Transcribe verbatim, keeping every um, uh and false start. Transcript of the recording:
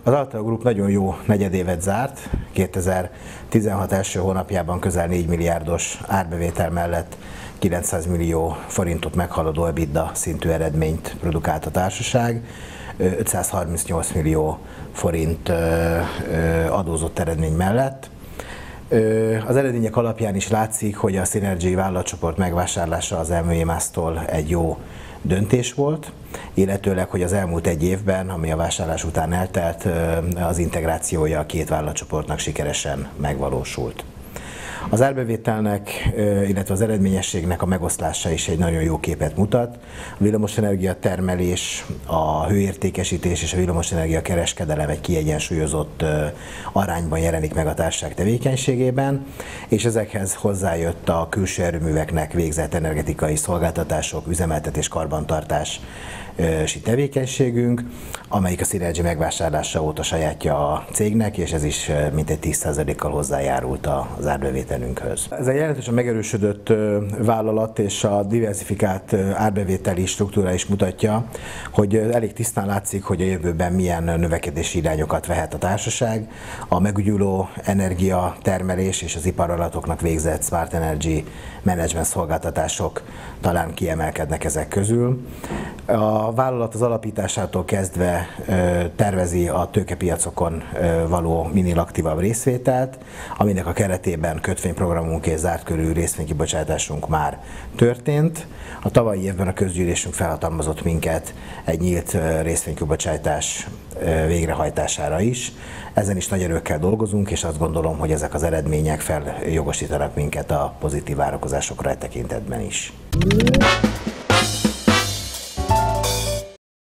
Az Alteo Group nagyon jó negyedévet zárt, kétezer-tizenhat első hónapjában közel négy milliárdos árbevétel mellett kilencszáz millió forintot meghaladó EBITDA szintű eredményt produkált a társaság, ötszázharmincnyolc millió forint adózott eredmény mellett. Az eredmények alapján is látszik, hogy a Synergy vállalatcsoport megvásárlása az EMAS-tól egy jó döntés volt, illetőleg, hogy az elmúlt egy évben, ami a vásárlás után eltelt, az integrációja a két vállalatcsoportnak sikeresen megvalósult. Az árbevételnek, illetve az eredményességnek a megoszlása is egy nagyon jó képet mutat. A villamosenergia termelés, a hőértékesítés és a villamosenergia kereskedelem egy kiegyensúlyozott arányban jelenik meg a társaság tevékenységében, és ezekhez hozzájött a külső erőműveknek végzett energetikai szolgáltatások, üzemeltetés, karbantartás tevékenységünk, amelyik a Synergy megvásárlása óta sajátja a cégnek, és ez is mintegy tíz százalékkal hozzájárult az árbevételünkhöz. Ez egy jelentősen megerősödött vállalat, és a diversifikált árbevételi struktúra is mutatja, hogy elég tisztán látszik, hogy a jövőben milyen növekedési irányokat vehet a társaság. A megújuló energiatermelés és az iparvállalatoknak végzett Smart Energy Management szolgáltatások talán kiemelkednek ezek közül. A vállalat az alapításától kezdve tervezi a tőkepiacokon való minél aktívabb részvételt, aminek a keretében kötvényprogramunk és zártkörű részvénykibocsátásunk már történt. A tavalyi évben a közgyűlésünk felhatalmazott minket egy nyílt részvénykibocsátás végrehajtására is. Ezen is nagy erőkkel dolgozunk, és azt gondolom, hogy ezek az eredmények feljogosítanak minket a pozitív várakozásokra e tekintetben is.